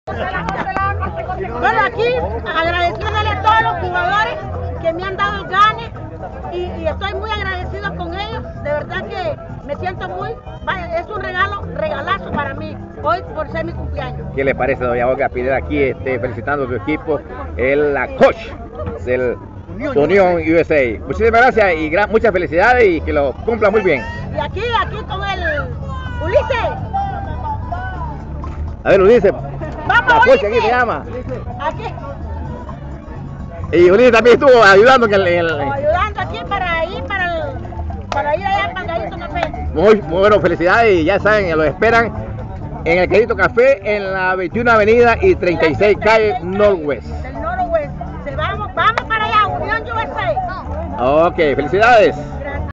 Bueno, aquí agradeciéndole a todos los jugadores que me han dado el gane y estoy muy agradecido con ellos. De verdad que me siento vaya, es un regalazo para mí hoy por ser mi cumpleaños. ¿Qué le parece, doña Olga Pineda, aquí felicitando a su equipo, la coach del Unión USA? Muchísimas gracias y muchas felicidades y que lo cumpla muy bien. Y aquí con el Ulises. A ver, Ulises. Vamos, la coach Ulises. aquí se llama. Aquí. Y Ulises también estuvo ayudando ayudando aquí para ir allá para el Gallito Café. Muy bueno, felicidades y ya saben, los esperan en el Gallito Café en la 21 Avenida y 36 Calle Northwest. Del Northwest. Vamos para allá, Unión USA. Ok, felicidades.